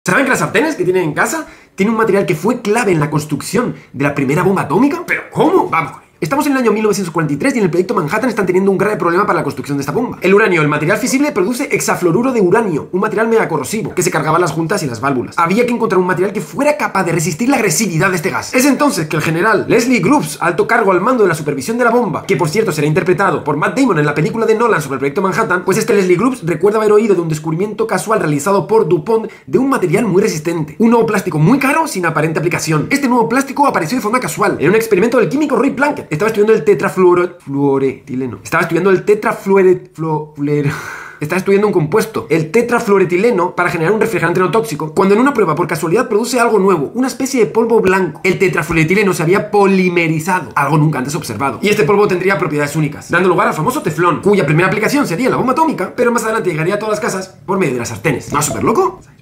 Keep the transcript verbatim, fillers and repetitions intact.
¿Saben que las sartenes que tienen en casa tienen un material que fue clave en la construcción de la primera bomba atómica? ¿Pero cómo? Vamos con ello. Estamos en el año mil novecientos cuarenta y tres y en el proyecto Manhattan están teniendo un grave problema para la construcción de esta bomba. El uranio, el material fisible, produce hexafluoruro de uranio, un material mega corrosivo, que se cargaba las juntas y las válvulas. Había que encontrar un material que fuera capaz de resistir la agresividad de este gas. Es entonces que el general Leslie Groves, alto cargo al mando de la supervisión de la bomba, que por cierto será interpretado por Matt Damon en la película de Nolan sobre el proyecto Manhattan, pues este Leslie Groves recuerda haber oído de un descubrimiento casual realizado por DuPont de un material muy resistente. Un nuevo plástico muy caro sin aparente aplicación. Este nuevo plástico apareció de forma casual en un experimento del químico Roy Plunkett. Estaba estudiando el tetrafluoretileno. Estaba estudiando el tetrafluoretileno. Estaba estudiando un compuesto, el tetrafluoretileno, para generar un refrigerante no tóxico, cuando en una prueba por casualidad produce algo nuevo, una especie de polvo blanco. El tetrafluoretileno se había polimerizado, algo nunca antes observado, y este polvo tendría propiedades únicas, dando lugar al famoso teflón, cuya primera aplicación sería la bomba atómica, pero más adelante llegaría a todas las casas por medio de las sartenes. ¿No es súper loco?